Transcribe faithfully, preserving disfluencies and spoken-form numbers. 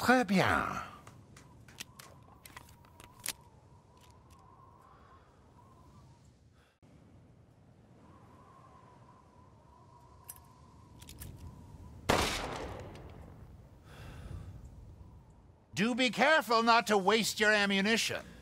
Très bien. Do be careful not to waste your ammunition.